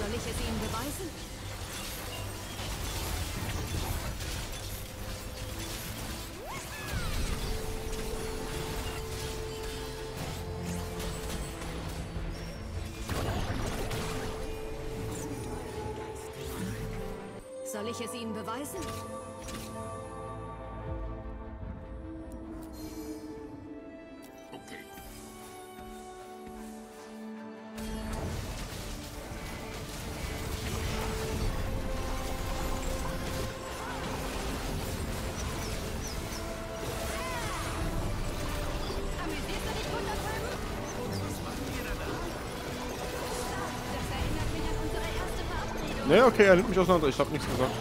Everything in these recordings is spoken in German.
Soll ich es Ihnen beweisen? Soll ich es Ihnen beweisen? Ne, okay, er nimmt mich auseinander. Ich hab nichts gesagt.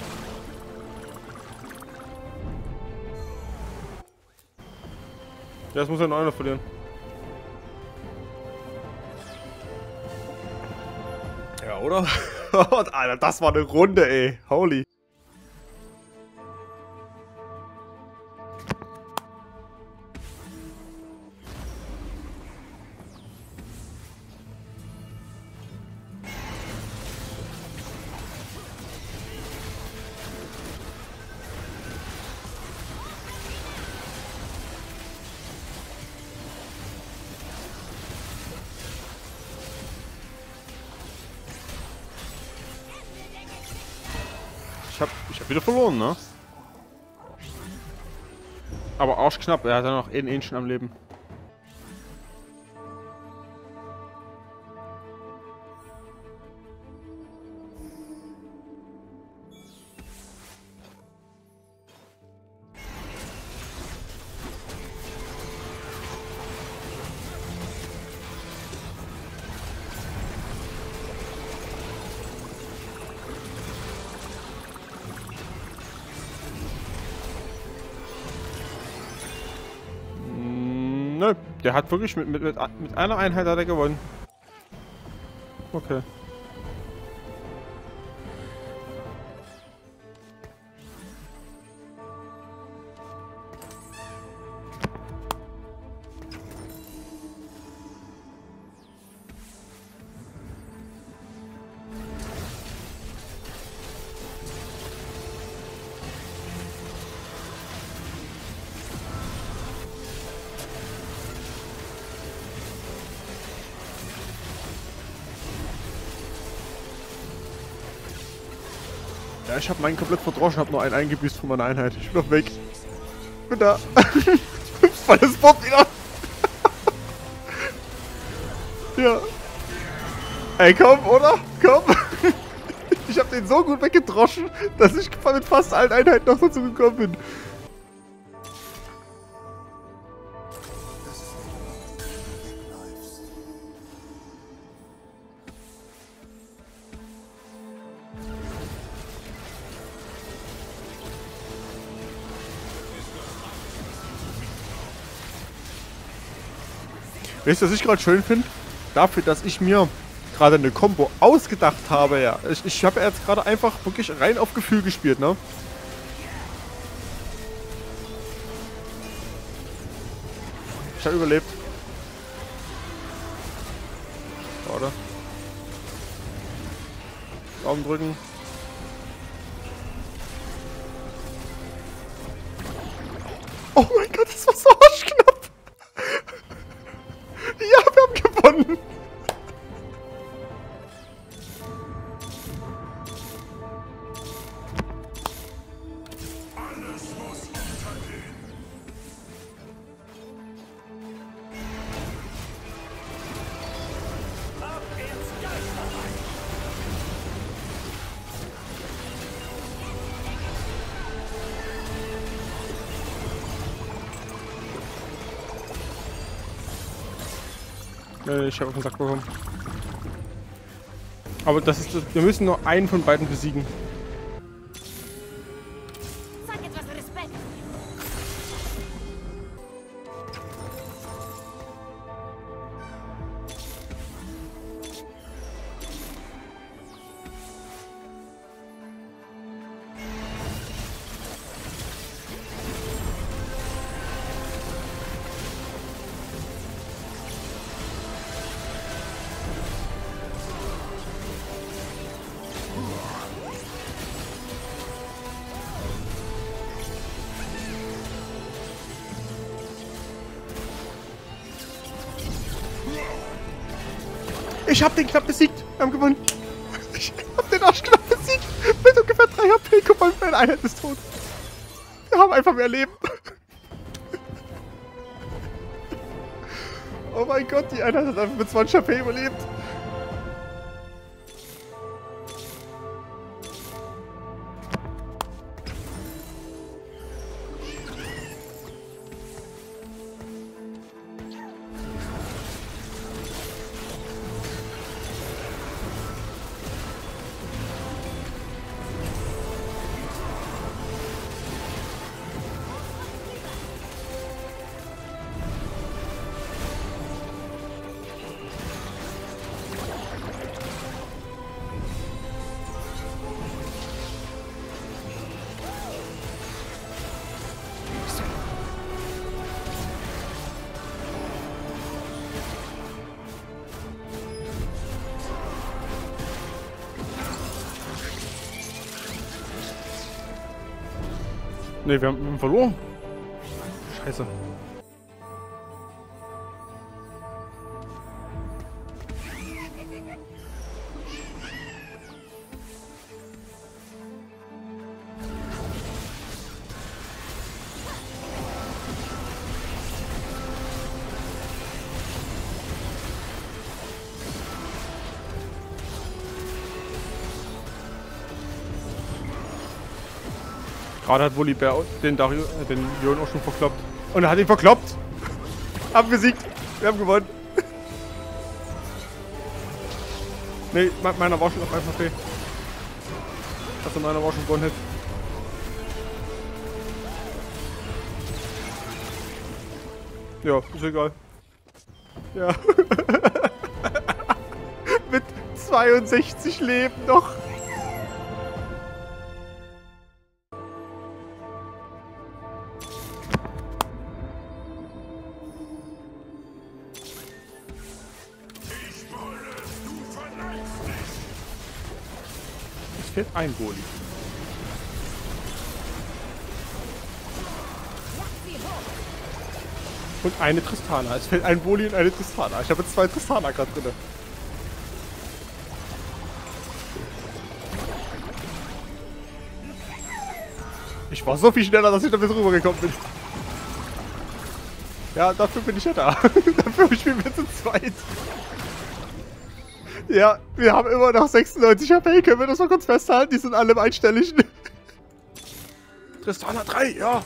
Ja, jetzt muss ja nur einer verlieren. Ja, oder? Alter, das war eine Runde, ey. Holy. Ich hab wieder verloren, ne? Aber arschknapp, er hat ja noch ein Ähnchen am Leben. Nö, der hat wirklich mit einer Einheit hat er gewonnen. Okay. Ja, ich habe meinen komplett verdroschen, habe nur einen eingebüßt von meiner Einheit. Ich bin noch weg. Bin da. Volles Bob wieder. Ja. Ey, komm, oder? Komm. Ich habe den so gut weggedroschen, dass ich mit fast allen Einheiten noch dazu gekommen bin. Weißt du, was ich gerade schön finde? Dafür, dass ich mir gerade eine Combo ausgedacht habe, ja. Ich habe jetzt gerade einfach wirklich rein auf Gefühl gespielt, ne? Ich habe überlebt. Warte. Daumen drücken. Oh mein Gott, das war so arschknapp. Ja, wir haben gewonnen. Ich habe auf den Sack bekommen. Aber das ist, wir müssen nur einen von beiden besiegen. Sag etwas Respekt. Ich hab den knapp besiegt. Wir haben gewonnen. Ich hab den Arsch knapp besiegt. Mit ungefähr 3 HP. Guck mal, meine Einheit ist tot. Wir haben einfach mehr Leben. Oh mein Gott, die Einheit hat einfach mit 20 HP überlebt. Ne, wir haben verloren. Scheiße. Gerade hat Volibear den Jon auch schon verkloppt. Und er hat ihn verkloppt. Haben besiegt. Wir haben gewonnen. Ne, meiner war schon auf 1 HP. Also meiner war schon One-Hit. Ja, ist egal. Ja. Mit 62 Leben noch. Es fehlt ein Boli. Und eine Tristana. Es fehlt ein Boli und eine Tristana. Ich habe jetzt 2 Tristana gerade drin. Ich war so viel schneller, dass ich da bis rübergekommen bin. Ja, dafür bin ich ja da. Dafür spielen wir zu zweit. Ja, wir haben immer noch 96 HP. Können wir das mal kurz festhalten? Die sind alle im Einstelligen. Tristana 3, ja.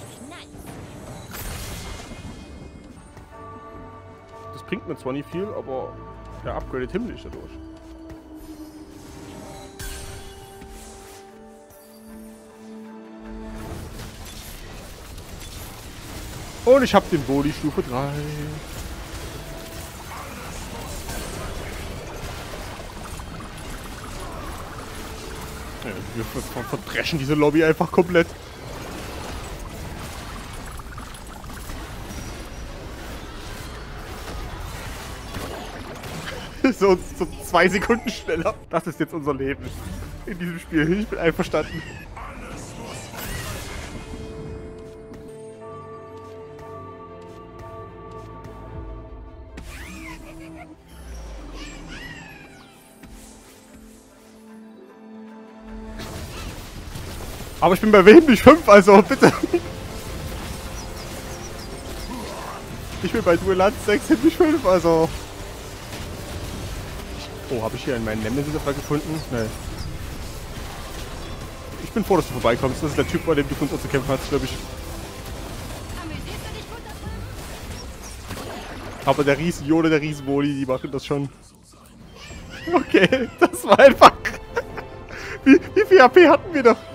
Das bringt mir zwar nicht viel, aber der upgradet himmlisch dadurch. Und ich habe den Boli Stufe 3. Ja, wir verdreschen diese Lobby einfach komplett. So 2 Sekunden schneller. Das ist jetzt unser Leben in diesem Spiel. Ich bin einverstanden. Aber ich bin bei wem nicht 5, also bitte. Ich bin bei Duellanz 6, nicht 5, also. Oh, habe ich hier in meinen Nemesis gefunden? Nee. Ich bin froh, dass du vorbeikommst. Das ist der Typ, bei dem du uns zu kämpfen hast, glaube ich. Aber der Riesen-Jode, der Riesen-Boli, die machen das schon. Okay, das war einfach. Wie viel HP hatten wir doch?